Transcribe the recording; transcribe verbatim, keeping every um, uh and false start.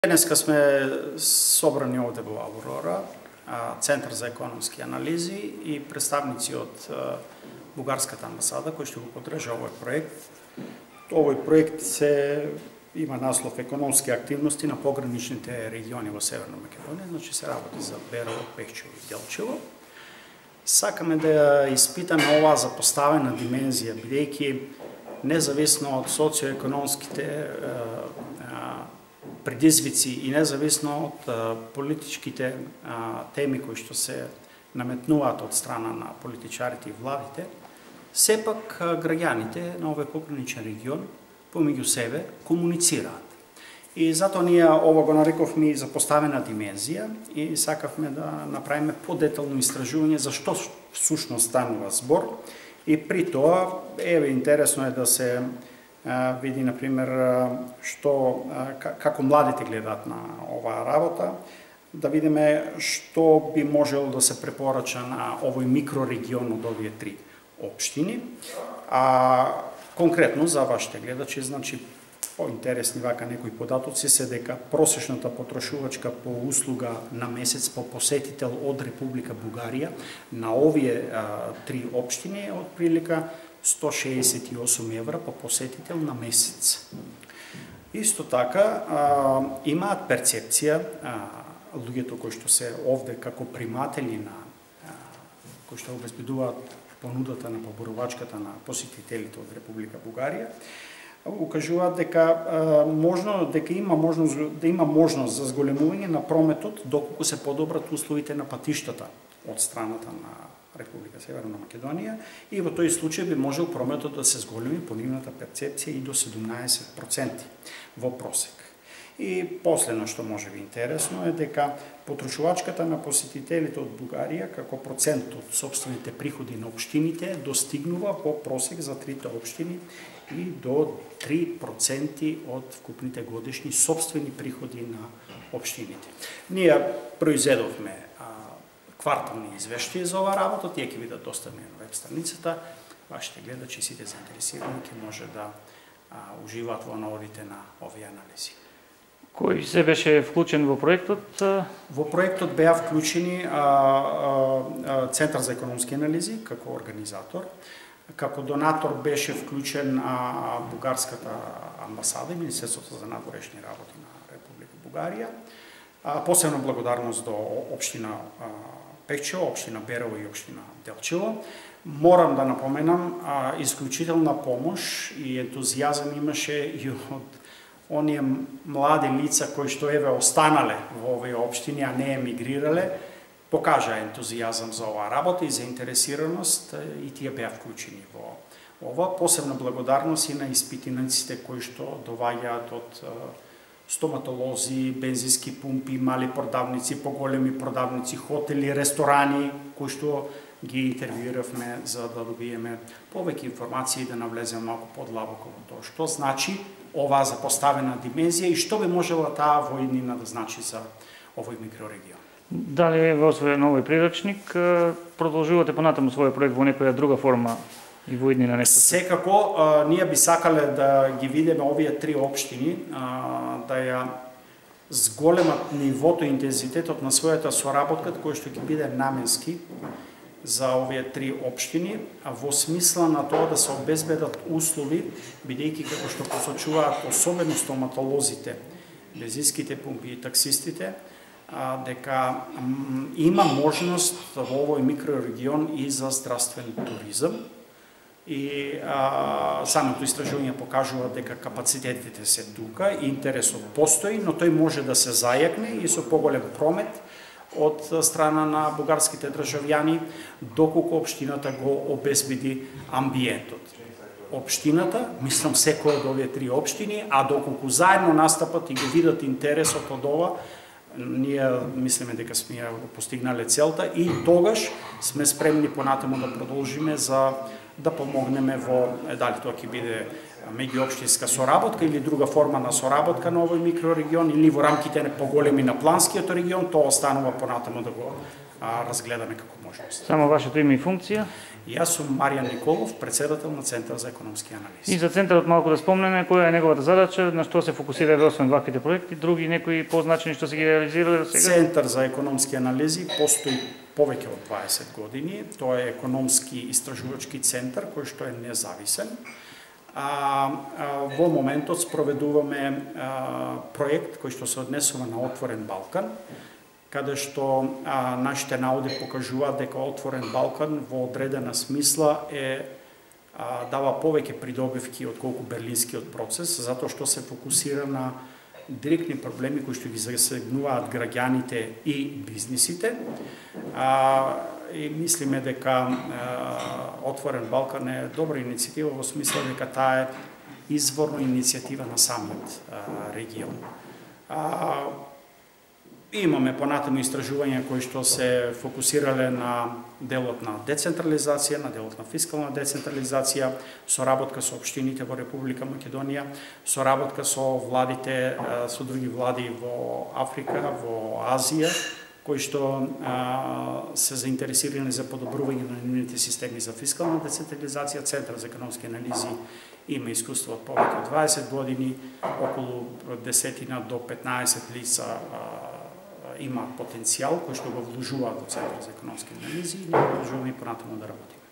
Денеска сме собрани овде во Аврора, Центар за економски анализи и представници од Бугарската амбасада кои што го поддржа овој проект. Овој проект се има наслов економски активности на пограничните региони во Северна Македонија, значи се работи за Берово, Пехчево и Делчево. Сакаме да ја испитаме оваа запоставена димензија, бидејќи независно од социоекономските предизвици и независно од политичките теми кои што се наметнуваат од страна на политичарите и владите, сепак граѓаните на овој пограничен регион помеѓу себе комуницираат. И затоа ние ова го нарековме и запоставена димензија и сакавме да направиме подетално истражување за што всушност станува збор. И при тоа, еве, интересно е да се види, например, што, како младите гледаат на оваа работа, да видиме што би можело да се препорача на овој микрорегион од овие три општини. А конкретно за вашите гледачи, значи, поинтересни вака некои податоци се дека просечната потрошувачка по услуга на месец по посетител од Република Бугарија на овие а, три општини е од прилика сто шеесет и осум евра по посетител на месец. Исто така, а, имаат перцепција а, луѓето кои што се овде како приматели на а, кои што обезбедуваат понудата на поборувачката на посетителите од Република Бугарија, укажуваат дека а, можно дека има можност да има можност за зголемување на прометот доколку се подобрат условите на патиштата од страната на Република Северна Македонија и во тој случај би можел прометот да се зголеми по нивната перцепција и до седумнаесет проценти во просек. И последно што може би интересно е дека потрошувачката на посетителите од Бугарија како процент од сопствените приходи на општините достигнува во просек за трите општини и до три проценти од вкупните годишни сопствени приходи на општините. Ние произведовме квартални извештаи за оваа работа, тие ќе бидат доставени на веб страницата. Вашите гледачи, сите заинтересирани, ќе може да а, уживаат во наводите на овие анализи. Кој се беше вклучен во проектот? Во проектот беа вклучени а, а, Центар за економски анализи како организатор, како донатор беше вклучен а, Бугарската амбасада и Министерството за надворешни работи на Република Бугарија. А, посебна благодарност до општина а, Пехчево, општина Берово и општина Делчево. Морам да напоменам, а, исклучителна помош и ентузијазам имаше и од оние млади лица кои што еве останале во овие општини, а не емигрирале, покажа ентузијазам за оваа работа и заинтересираност и тие беа вклучени во ова. Посебна благодарност и на испитинаците кои што доваѓаат од стоматолози, бензински пумпи, мали продавници, поголеми продавници, хотели, ресторани, кои што ги интервјуиравме за да добиеме повеќе информации и да навлеземе малку подлабоко во тоа што значи оваа запоставена димензија и што би можела таа воеднина да значи за овој микрорегион. Дали во освоен овој приручник продолжувате понатаму својот проект во некоја друга форма и воеднина нешто? Секако, а, ние би сакале да ги видиме овие три општини, а, да ја зголемат нивото и интензитетот на својата соработка, кој што ќе биде наменски за овие три општини, а во смисла на тоа да се обезбедат услови, бидејќи како што посочуваат особено стоматолозите, бензинските пумпи и таксистите, а, дека м, има можност во овој микрорегион и за здравствен туризам. И а, самото истражување покажува дека капацитетите се тука, интересот постои, но тој може да се зајакне и со поголем промет од страна на бугарските државјани, доколку општината го обезбеди амбиентот. Општината, мислам секој од овие три општини, а доколку заедно настапат и го видат интересот од ова, ние мислиме дека сме постигнале целта и тогаш сме спремни понатаму да продолжиме за да помогнеме во, дали тоа ќе биде меѓуопштинска соработка или друга форма на соработка на овој микрорегион или во рамките на поголеми на планскиот регион, тоа останува понатаму да го а, разгледаме како можност. Само вашето име и функција? Јас сум Маријан Николов, председател на Центар за економски анализи. И за центарот малку да спомнеме која е неговата задача, на што се фокусира освен ваквите проекти, други некои позначени што се ги реализирале до сега? Центар за економски анализи постои повеќе од дваесет години. Тоа е економски истражувачки центар кој што е независен. А, а во моментот спроведуваме а, проект кој што се однесува на Отворен Балкан, каде што а, нашите наоди покажуваат дека Отворен Балкан во одредена смисла е а, дава повеќе придобивки отколку Берлинскиот процес, затоа што се фокусира на директни проблеми кои што ги засегнуваат граѓаните и бизнисите. А, и мислиме дека а, Отворен Балкан е добра иницијатива во смисла дека таа е изворна иницијатива на самиот а, регион. А, Имаме понатаму истражувања кои што се фокусирале на делот на децентрализација, на делот на фискална децентрализација, соработка со општините во Република Македонија, соработка со владите, со други влади во Африка, во Азија, кои што а, се заинтересирани за подобрување на нивните системи за фискална децентрализација. Центар за економски анализи има искуство од повеќе од дваесет години, околу десетина до петнаесет лица а, има потенцијал кој што го вложуваат во Центар за економски анализи и ние продолжуваме и понатаму да работиме.